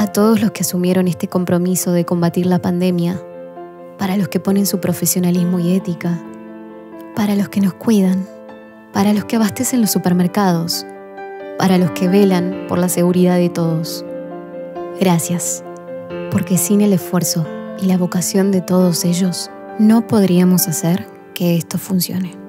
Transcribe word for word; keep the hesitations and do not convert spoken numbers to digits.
todos los que asumieron este compromiso de combatir la pandemia, para los que ponen su profesionalismo y ética, para los que nos cuidan, para los que abastecen los supermercados, para los que velan por la seguridad de todos. Gracias, porque sin el esfuerzo y la vocación de todos ellos, no podríamos hacer que esto funcione.